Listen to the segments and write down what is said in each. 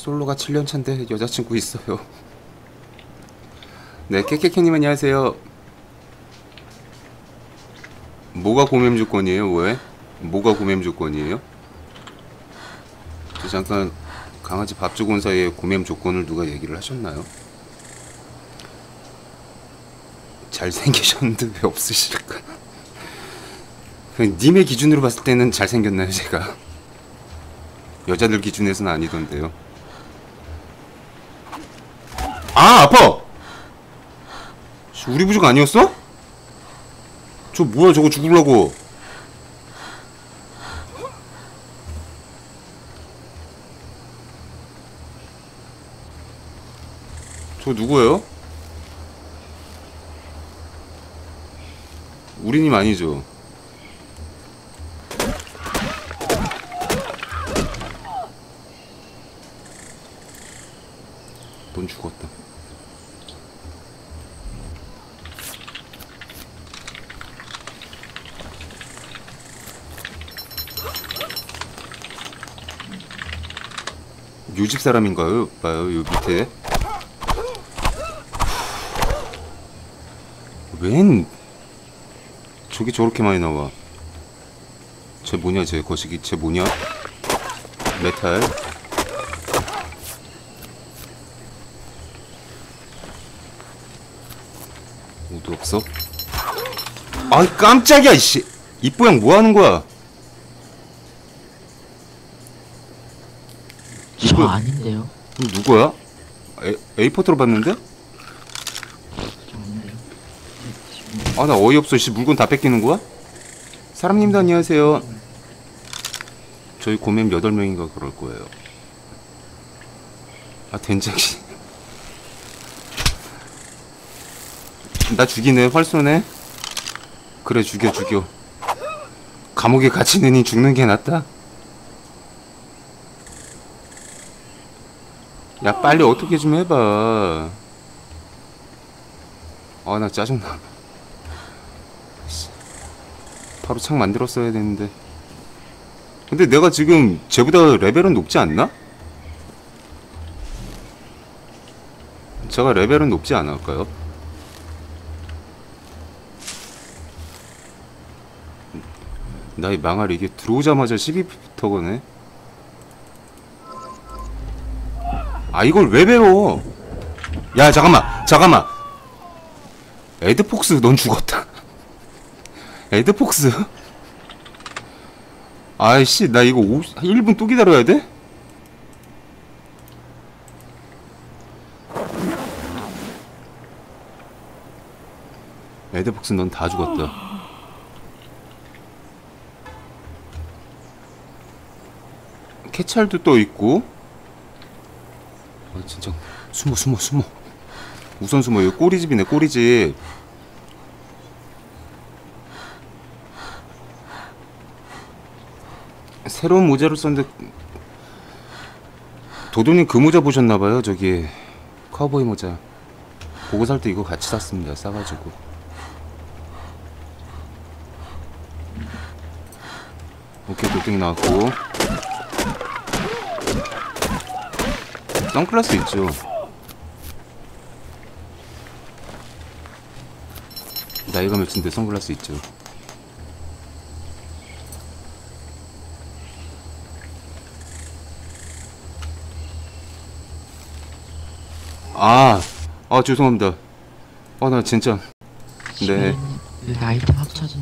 솔로가 7년차인데 여자친구 있어요. 네, 케케케님 안녕하세요. 뭐가 고면 조건이에요? 왜? 뭐가 고면 조건이에요? 저 잠깐 강아지 밥 주고 온 사이에 고면 조건을 누가 얘기를 하셨나요? 잘생기셨는데 왜 없으실까? 님의 기준으로 봤을 때는 잘생겼나요, 제가? 여자들 기준에서는 아니던데요. 아, 아파! 우리 부족 아니었어? 저 뭐야, 저거 죽으려고. 저 누구예요? 우리님 아니죠? 넌 죽었다. 요집 사람인가요? 봐요, 요 밑에. 웬 저기 저렇게 많이 나와. 쟤 뭐냐, 쟤 거시기. 쟤 뭐냐? 메탈. 모두 없어? 아이 깜짝이야 이씨. 이뽀양 뭐하는 거야? 저 아닌데요? 누구야? 에이포트로 봤는데? 저 아닌데요? 아 나 어이없어. 씨, 물건 다 뺏기는 거야? 사람님도 안녕하세요. 저희 고맴 8명인가 그럴 거예요. 아 된장씨. 나 죽이네. 활 쏘네. 그래 죽여 죽여. 감옥에 갇히느니 죽는 게 낫다. 야 빨리 어떻게 좀 해봐. 아 나 짜증나. 바로 창 만들었어야 되는데. 근데 내가 지금 쟤보다 레벨은 높지 않나? 제가 레벨은 높지 않을까요? 나이 망할. 이게 들어오자마자 12부터 거네. 아 이걸 왜 배워? 야 잠깐만 에드폭스 넌 죽었다. 에드폭스? 아이씨 나 이거 1분 또 기다려야 돼? 에드폭스 넌 다 죽었다. 캐찰도 또 있고. 아 진짜 숨어 우선 숨어. 여기 꼬리집이네. 꼬리집. 새로운 모자를 썼는데 도도님 그 모자 보셨나봐요. 저기 카우보이 모자 보고 살 때 이거 같이 샀습니다. 싸가지고. 오케이 도둑 나왔고. 선글라스 있죠. 나이가 몇인데 선글라스 있죠. 죄송합니다. 나 진짜. 네. 왜 아이템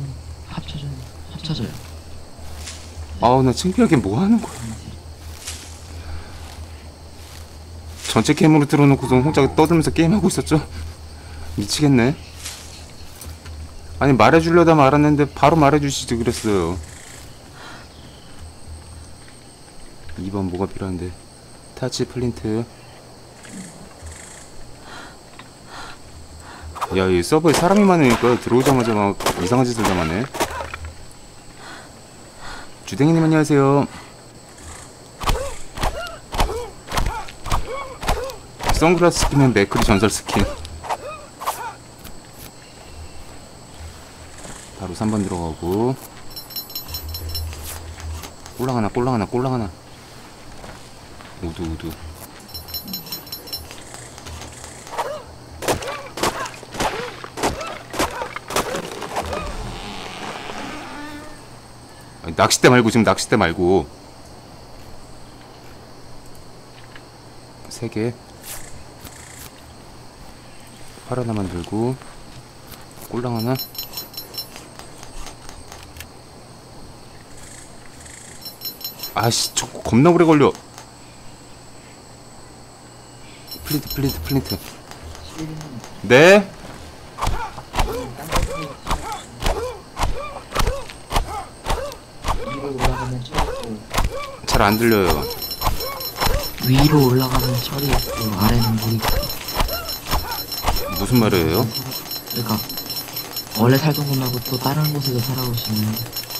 합쳐져요? 나 창피하게 뭐 하는 거야. 전체 캠으로 틀어놓고서 혼자 떠들면서 게임하고 있었죠? 미치겠네. 아니 말해주려다 말았는데 바로 말해주시지 그랬어요. 2번 뭐가 필요한데. 타치 플린트. 야, 이 서버에 사람이 많으니까 들어오자마자 막 이상한 짓을 당하네. 주댕이님 안녕하세요. 선글라스 스킨은 맥크리 전설 스킨. 바로 3번 들어가고. 꼴랑 하나. 우두. 낚싯대 말고, 지금 낚싯대 말고. 3개. 활 하나만 들고. 꼴랑 하나. 아씨, 저 겁나 오래 걸려. 플린트. 네? 위로 올라가면 철이 있고 잘 안 들려요. 위로 올라가면 철이 있고 아래는 물이 있고. 무슨 말이에요? 그러니까 원래 살던 곳 말고 또 다른 곳에도 살아오시는.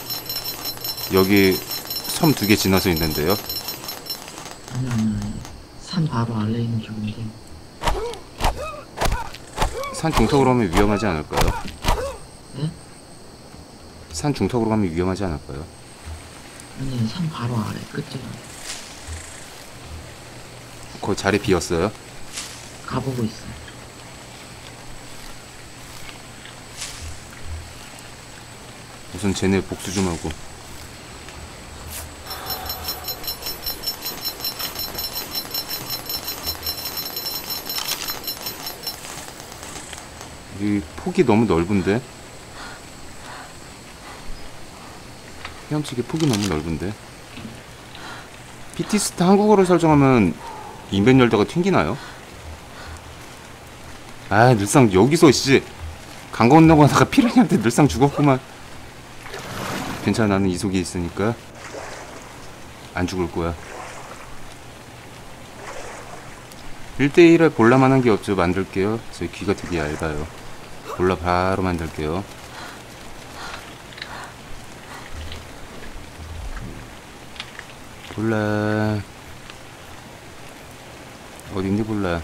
여기 섬 2개 지나서 있는데요. 아니 산 바로 아래에 있는 쪽인데. 산 중턱으로 가면 위험하지 않을까요? 네? 산 중턱으로 가면 위험하지 않을까요? 아니 산 바로 아래 끝에 그 자리 비었어요? 가보고 있어요. 우선 쟤네 복수 좀 하고. 이 폭이 너무 넓은데? 헤엄치기 폭이 너무 넓은데? PT스타 한국어로 설정하면 인벤 열다가 튕기나요? 아, 늘상 여기서 씨 강 건너가다가 피라냐한테 늘상 죽었구만. 괜찮아, 나는 이속이 있으니까 안 죽을 거야. 1대1에 볼라만한 게 없죠. 만들게요. 제 귀가 되게 얇아요. 볼라 바로 만들게요. 볼라 어딘데 볼라.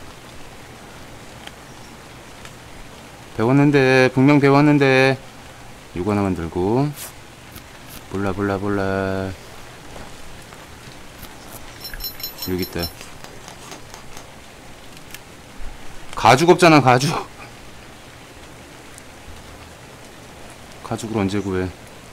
배웠는데, 분명 배웠는데. 이거 하나 만들고. 볼라 여기 있다. 가죽 없잖아, 가죽. 가죽을 언제 구해?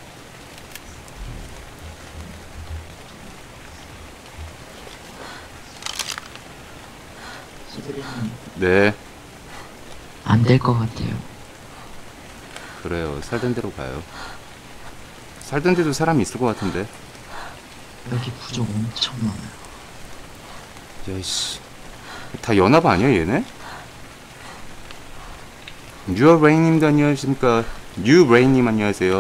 네, 안 될 것 같아요. 그래요. 살던 대로 가요. 살던 데도 사람이 있을 것 같은데. 여기 부족 엄청 많아요. 야이씨, 다 연합 아니야 얘네? 뉴어레인님도 안녕하십니까. 뉴레인님 안녕하세요.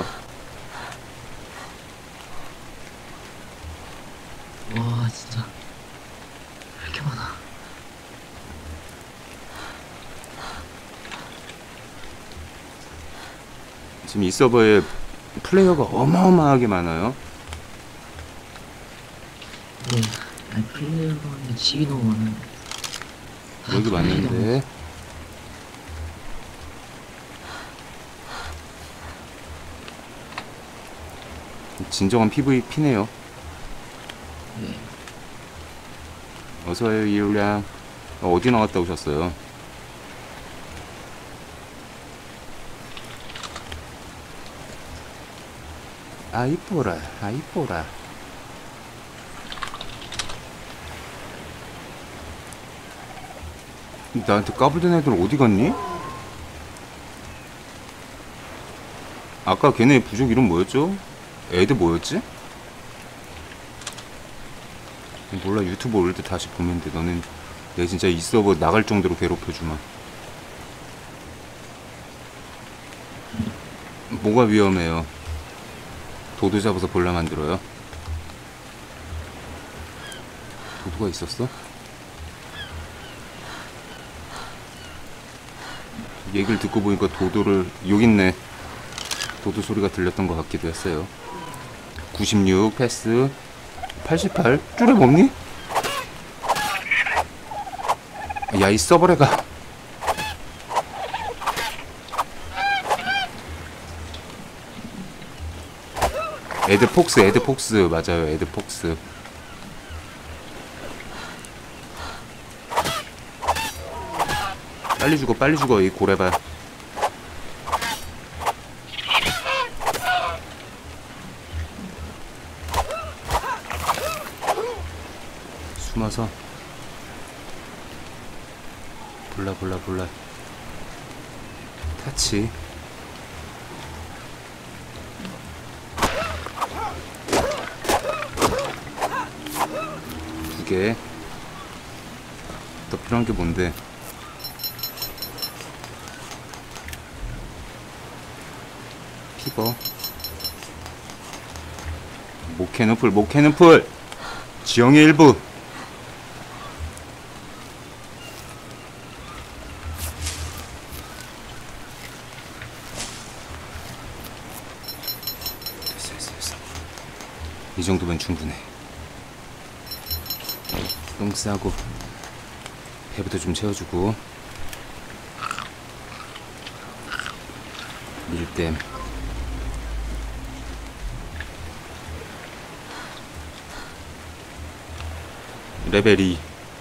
와 진짜 왜 이렇게 많아. 지금 이 서버에 플레이어가 어마어마하게 많아요. 네, 아니 플레이어가 근데 집이 너무 많아요. 여기 맞는데. 진정한 PVP네요. 네, 어서와요 이울량. 어디 나갔다 오셨어요? 아 이뻐라, 아 이뻐라. 나한테 까불던 애들 어디 갔니? 아까 걔네 부족 이름 뭐였죠? 애들 뭐였지? 몰라. 유튜브 올릴 때 다시 보면 돼. 너는 내 진짜 이 서버 나갈 정도로 괴롭혀주마. 뭐가 위험해요? 도도 잡아서 볼라 만들어요? 도도가 있었어? 얘기를 듣고 보니까 도도를 여기 있네. 도도 소리가 들렸던 것 같기도 했어요. 96 패스 88 쭈레 먹니? 야 이 서버레가. 에드폭스 맞아요. 에드폭스. 빨리 죽어 이 고래발. 숨어서 볼라 타치. 두 개. 더 필요한 게 뭔데? 피버. 모캐는풀 지형의 일부. 됐어. 이 정도면 충분해. 똥 싸고 배부터 좀 채워주고. 밀댐. 레벨 2.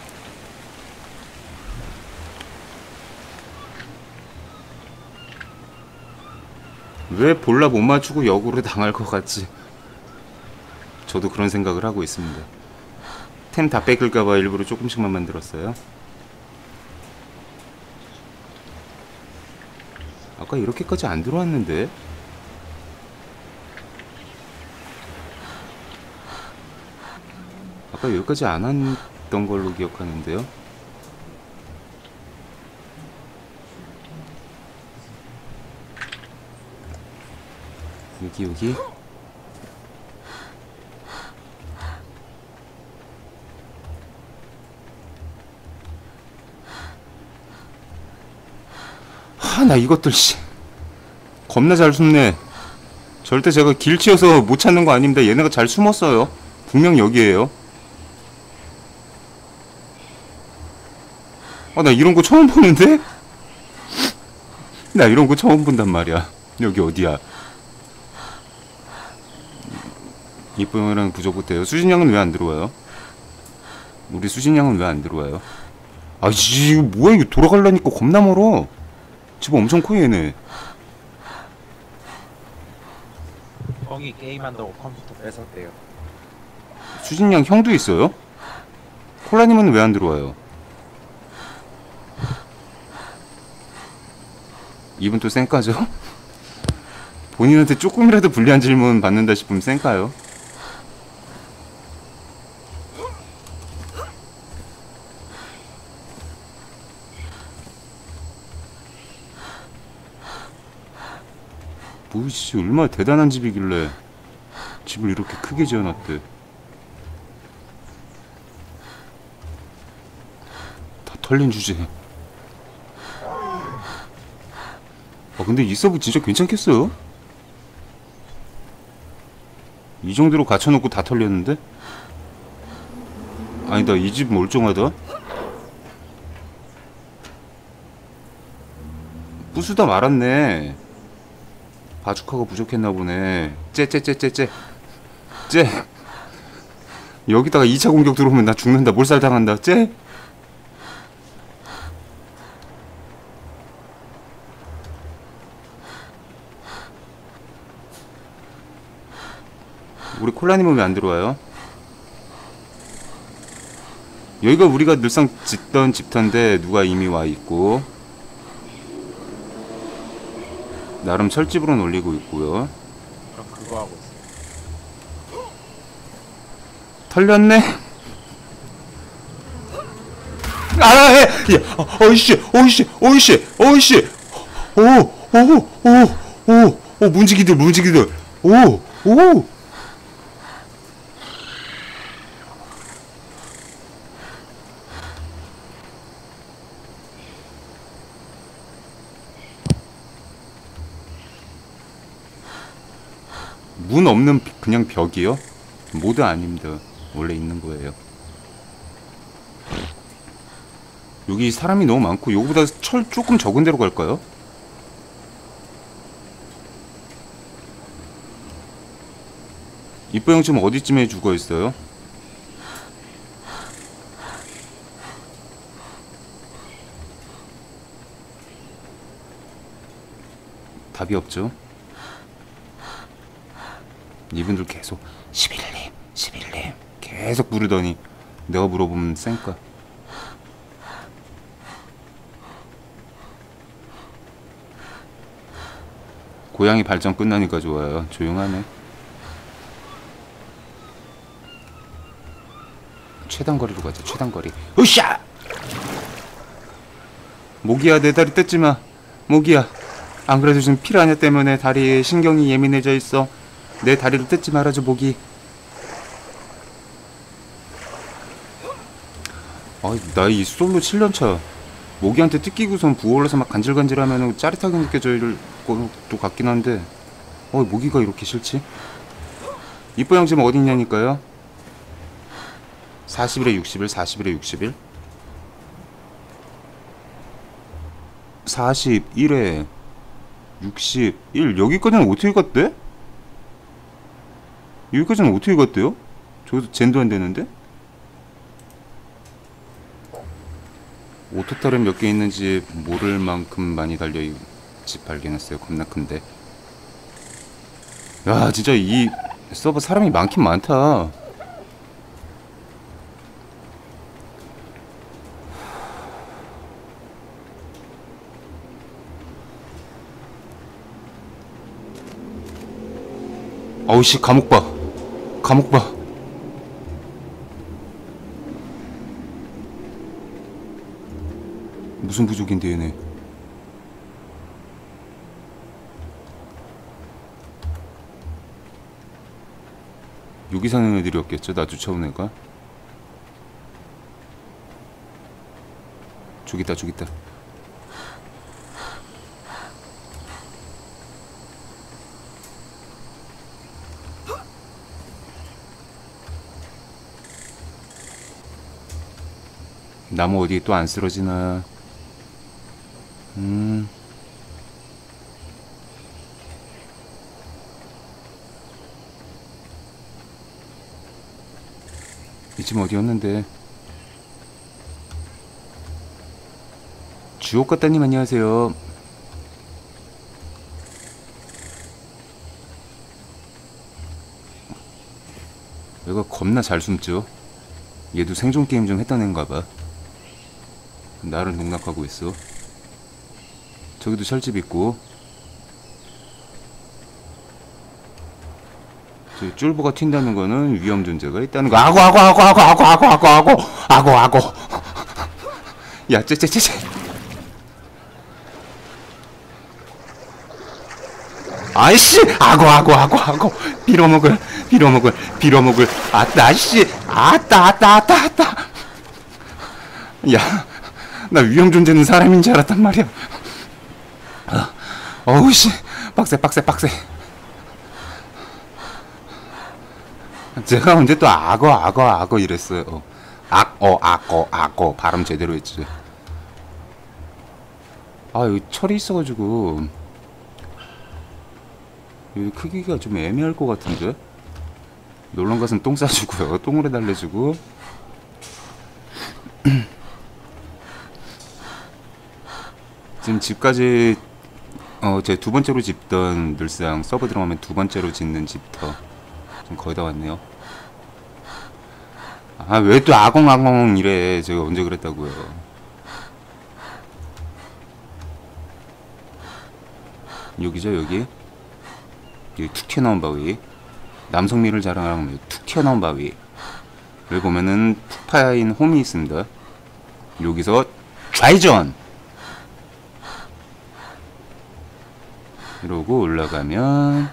왜 볼라 못 맞추고 역으로 당할 것 같지? 저도 그런 생각을 하고 있습니다. 템 다 뺏길까봐 일부러 조금씩만 만들었어요. 아까 이렇게까지 안 들어왔는데? 아까 여기까지 안 왔던 걸로 기억하는데요. 여기. 나 이것들 겁나 잘 숨네. 절대 제가 길 치여서 못 찾는 거 아닙니다. 얘네가 잘 숨었어요. 분명 여기에요. 나 이런 거 처음 보는데? 나 이런 거 처음 본단 말이야. 여기 어디야? 이뻐형이랑 부족부대요. 수진양은 왜 안 들어와요? 우리 수진양은 왜 안 들어와요? 이거 뭐야, 이거 돌아가려니까 겁나 멀어. 집 엄청 커 얘네. 형이 게임한다고 컴퓨터 뺏었대요. 수진양 형도 있어요? 콜라님은 왜 안 들어와요? 이분 또 쌩까죠? 본인한테 조금이라도 불리한 질문 받는다 싶으면 쌩까요? 뭐지, 얼마나 대단한 집이길래 집을 이렇게 크게 지어놨대. 다 털린 주제. 근데 이 서브 진짜 괜찮겠어요? 이 정도로 갖춰놓고 다 털렸는데? 아니다, 이 집 멀쩡하다. 부수다 말았네. 바주카가 부족했나 보네. 쟤. 여기다가 2차 공격 들어오면 나 죽는다. 몰살당한다. 쟤. 우리 콜라님은 왜 안 들어와요? 여기가 우리가 늘상 짓던 집터인데 누가 이미 와 있고, 나름 철집으로는 올리고 있고요. 그럼 그거 하고 있어. 털렸네. 어이씨. 오, 문지기들. 오. 문 없는 그냥 벽이요? 모드 아닙니다. 원래 있는 거예요. 여기 사람이 너무 많고 여기보다 철 조금 적은 데로 갈까요? 이뻐형 지금 어디쯤에 죽어 있어요? 답이 없죠. 이분들 계속 11님 계속 부르더니 내가 물어보면 쌩까. 고양이 발전 끝나니까 좋아요. 조용하네. 최단거리로 가자. 최단거리. 으쌰! 모기야, 내 다리 뜯지마. 모기야, 안 그래도 지금 피라냐 때문에 다리에 신경이 예민해져 있어. 내 다리를 뜯지 말아줘, 모기. 나 이 솔로 7년차 모기한테 뜯기고선 부어올라서 막 간질간질하면 짜릿하게 느껴질 것도 같긴 한데 모기가 이렇게 싫지? 이뻐 형 지금 어디 있냐니까요? 40일에 60일, 40일에 60일? 41에 61. 여기까지는 어떻게 갔대? 여기까지는 어떻게 갔대요? 저기서 젠도 안 되는데? 오토타를 몇 개 있는지 모를 만큼 많이 달려 이 집 발견했어요. 겁나 큰데. 야, 진짜 이 서버 사람이 많긴 많다. 어우씨, 감옥 봐. 감옥 봐. 무슨 부족인데 얘네. 여기 사는 애들이었겠죠? 나 쫓아온 애가. 저기 있다, 저기 있다. 나무 어디에 또 안 쓰러지나. 이 집 어디였는데. 주옥가따님 안녕하세요. 얘가 겁나 잘 숨죠. 얘도 생존 게임 좀 했던 애인가봐. 나를 농락하고 있어. 저기도 철집 있고. 저 쫄보가 튄다는 거는 위험 존재가 있다는 거. 아고. 야, 쟤. 아이씨, 아고. 빌어먹을. 아따, 아이씨, 아따. 야, 나 위험 존재는 사람인 줄 알았단 말이야. 어우씨, 빡세. 제가 언제 또 악어 이랬어요. 악어 발음 제대로 했지. 여기 철이 있어가지고 여기 크기가 좀 애매할 것 같은데. 놀러 가서는 똥 싸주고요. 똥으로 달래주고. 지금 집까지 제 두 번째로 짓던 늘상 서버 들어가면 두 번째로 짓는 집터 좀 거의 다 왔네요. 왜 또 아공아공 이래. 제가 언제 그랬다고요. 여기죠, 여기 툭 튀어나온 바위. 남성미를 자랑하면 툭 튀어나온 바위를 보면은 푹 파인 홈이 있습니다. 여기서 좌회전 이러고 올라가면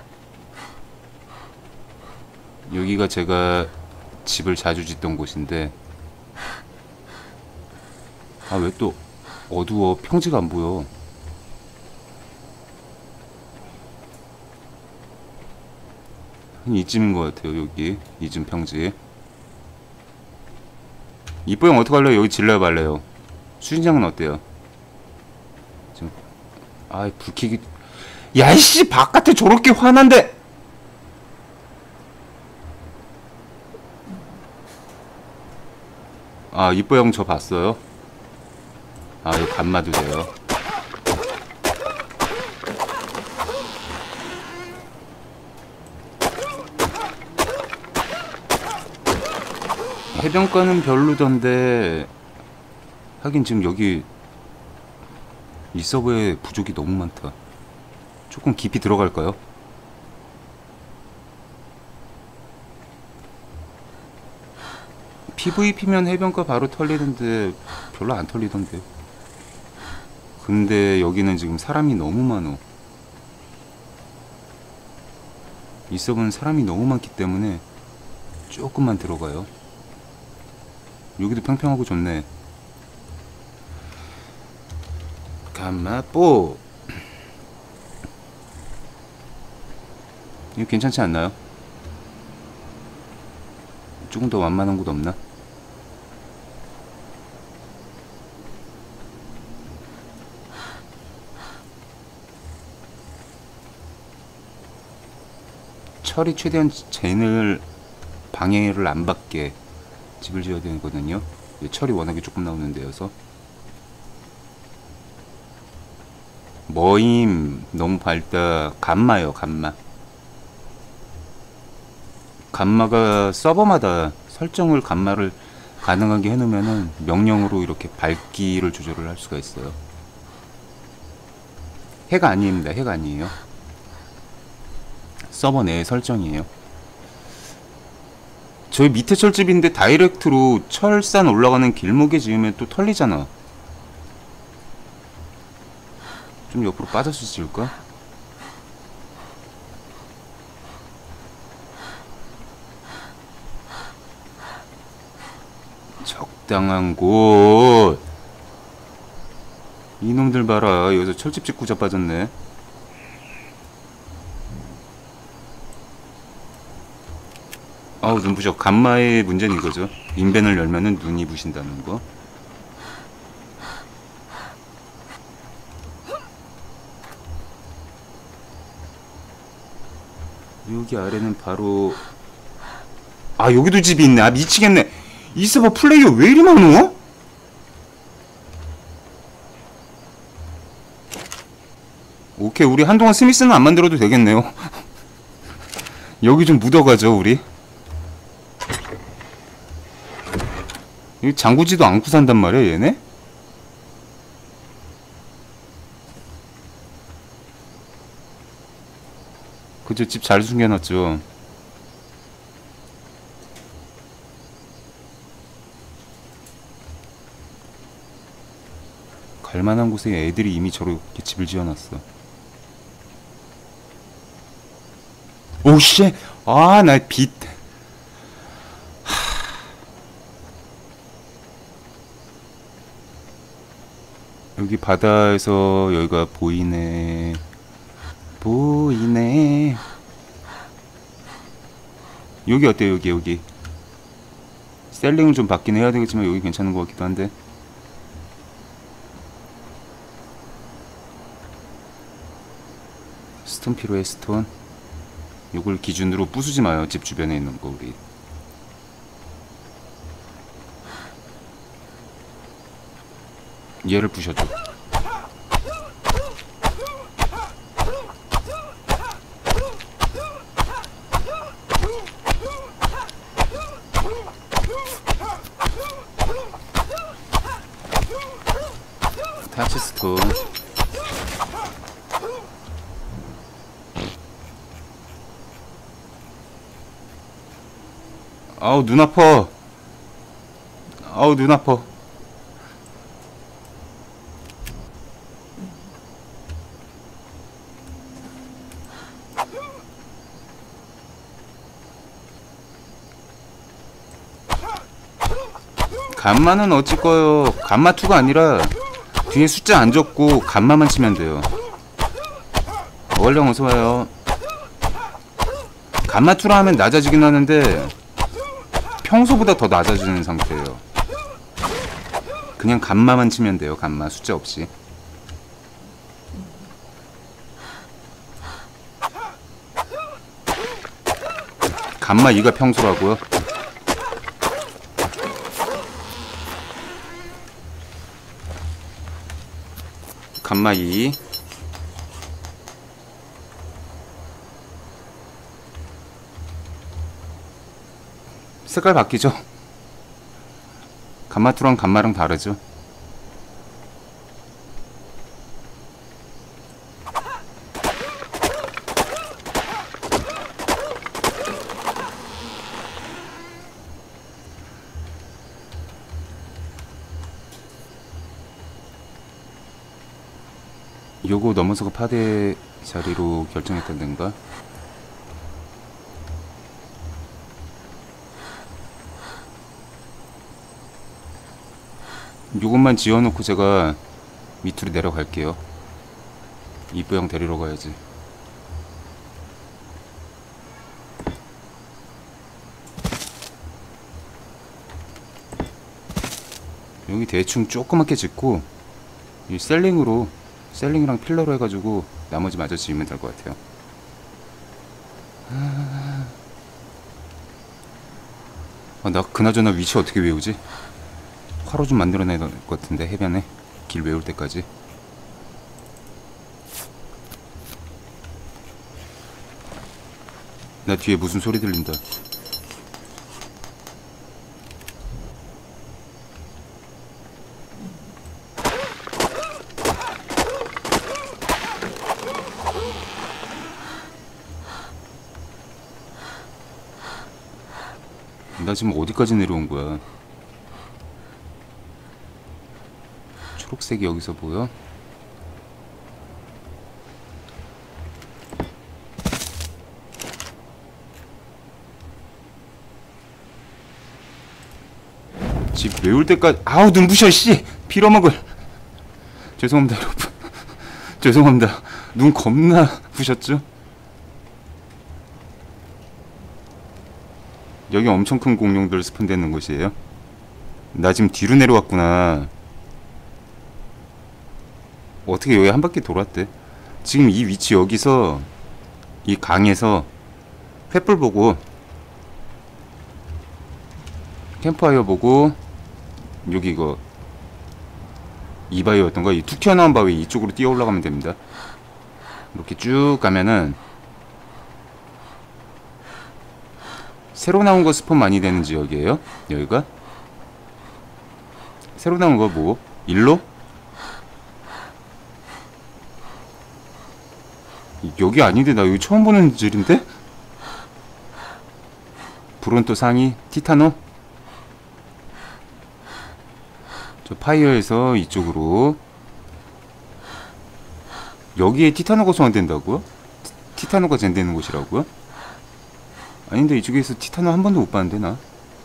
여기가 제가 집을 자주 짓던 곳인데. 왜 또 어두워. 평지가 안 보여. 이쯤인 것 같아요. 여기 이쯤 평지. 이뻐 형 어떡할래요? 여기 질러요 말래요? 수진장은 어때요? 지금 불 켜기. 야이씨, 바깥에 저렇게 환한데. 이뻐 형 저 봤어요? 이거 감마도 돼요. 해변가는 별로던데 하긴 지금 여기 이 서버에 부족이 너무 많다. 조금 깊이 들어갈까요? PVP면 해변가 바로 털리는데 별로 안 털리던데. 근데 여기는 지금 사람이 너무 많어. 이 서버는 사람이 너무 많기 때문에 조금만 들어가요. 여기도 평평하고 좋네. 감마뽀. 이거 괜찮지 않나요? 조금 더 완만한 곳 없나? 철이 최대한 젠을 방해를 안 받게 집을 지어야 되거든요. 철이 워낙에 조금 나오는 데여서. 머임 너무 밝다. 감마요, 감마. 감마가 서버마다 설정을 감마를 가능하게 해놓으면은 명령으로 이렇게 밝기를 조절을 할 수가 있어요. 해가 아닙니다. 해가 아니에요. 서버 내의 설정이에요. 저희 밑에 철집인데 다이렉트로 철산 올라가는 길목에 지으면 또 털리잖아. 좀 옆으로 빠져서 지을까? 적당한 곳. 이놈들 봐라. 여기서 철집 짓고 자빠졌네. 아우, 눈부셔. 감마의 문제는 이거죠. 인벤을 열면은 눈이 부신다는 거. 여기 아래는 바로 여기도 집이 있네. 미치겠네. 이 서버 플레이어 왜 이리 많어? 오케이, 우리 한동안 스미스는 안 만들어도 되겠네요. 여기 좀 묻어가죠, 우리. 여기 장구지도 않고 산단 말이야, 얘네? 그죠, 집 잘 숨겨놨죠. 갈만한 곳에 애들이 이미 저렇게 집을 지어놨어. 오씨! 나 빛. 여기 바다에서 여기가 보이네. 보이네. 여기 어때요? 여기 셀링을 좀 받긴 해야 되겠지만 여기 괜찮은 것 같기도 한데. 스톤 필요해. 스톤. 요걸 기준으로 부수지 마요. 집 주변에 있는 거 우리. 얘를 부셔줘. 타치스톤. 아우, 눈 아파. 아우, 눈 아파. 감마는 어찌 거요. 감마2가 아니라 뒤에 숫자 안 적고 감마만 치면 돼요. 어울령 어서와요. 감마2라 하면 낮아지긴 하는데 평소보다 더 낮아지는 상태예요. 그냥 감마만 치면 돼요. 감마 숫자 없이. 감마 2가 평소라고요? 감마 2. 색깔 바뀌죠? 감마2랑 감마랑 다르죠. 요거 넘어서가 파대 자리로 결정했던 데인가? 요것만 지어놓고 제가 밑으로 내려갈게요. 이쁘형 데리러 가야지. 여기 대충 조그맣게 짓고 이 셀링이랑 필러로 해가지고 나머지 마저 지으면 될 것 같아요. 나 그나저나 위치 어떻게 외우지? 화로 좀 만들어내야 될 것 같은데, 해변에 길 외울 때까지. 나 뒤에 무슨 소리 들린다. 나 지금 어디까지 내려온 거야? 초록색이 여기서 보여? 집 외울 때까지. 아우, 눈부셔 씨! 빌어먹을. 죄송합니다 여러분. 죄송합니다. 눈 겁나 부셨죠? 여기 엄청 큰 공룡들 스폰되는 곳이에요. 나 지금 뒤로 내려왔구나. 어떻게 여기 한 바퀴 돌았대? 지금 이 위치 여기서 이 강에서 횃불 보고 캠프파이어 보고 여기 이거 이바이어였던가? 이 툭 튀어나온 바위 이쪽으로 뛰어 올라가면 됩니다. 이렇게 쭉 가면은 새로 나온 거 스폰 많이 되는 지역이에요. 여기가 새로 나온 거 뭐? 일로? 여기 아닌데 나 여기 처음 보는 질인데? 브론토 상이 티타노? 저 파이어에서 이쪽으로 여기에 티타노가 소환된다고요? 티타노가 젠되는 곳이라고요? 아닌데 이쪽에서 티타노 한 번도 못 봤는데 나?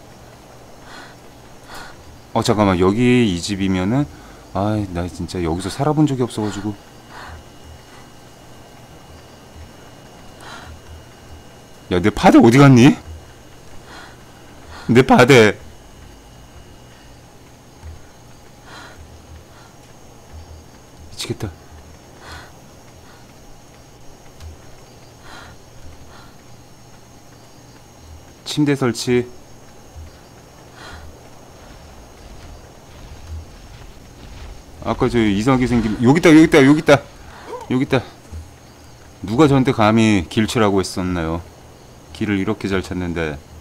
잠깐만, 여기 이 집이면은 나 진짜 여기서 살아본 적이 없어가지고. 야, 내 파대 어디 갔니? 내 파대. 미치겠다. 침대 설치. 아까 저 이상하게 생긴 여기 있다. 누가 저한테 감히 길 치라고 했었나요? 길을 이렇게 잘 찾는데.